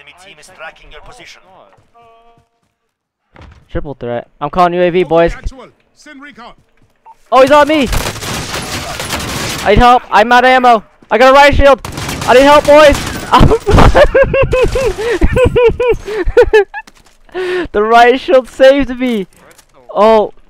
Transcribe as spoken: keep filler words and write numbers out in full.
Enemy team is tracking your position. Triple threat. I'm calling U A V, boys. Send recon. Oh, he's on me. I need help. I'm out of ammo. I got a riot shield. I need help, boys. The riot shield saved me. Oh.